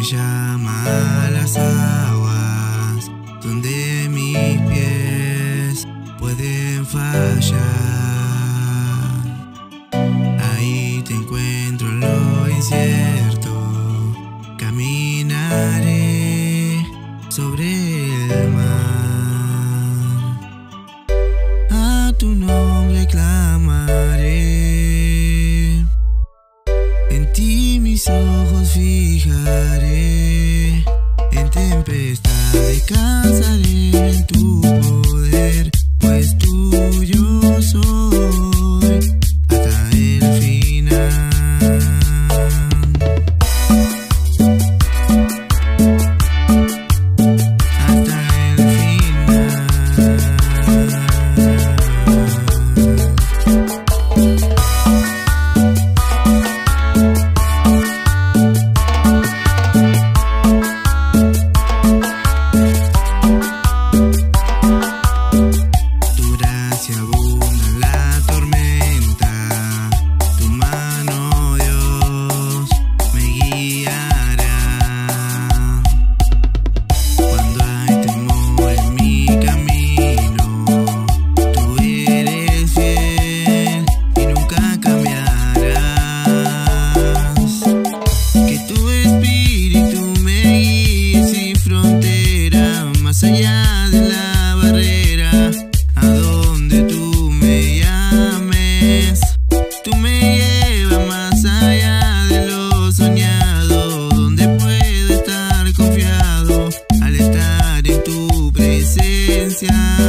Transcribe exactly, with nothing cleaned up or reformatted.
me llama a las aguas donde mis pies pueden fallar. Ahí te encuentro en lo incierto, caminaré sobre el mar. A tu nombre clamaré, en ti mis ojos fijaré, en tempestad descansaré en tu poder, pues tuyo soy hasta el final. Hasta el final. Más allá de la barrera, a donde tú me llames, tú me llevas más allá de lo soñado, donde puedo estar confiado al estar en tu presencia.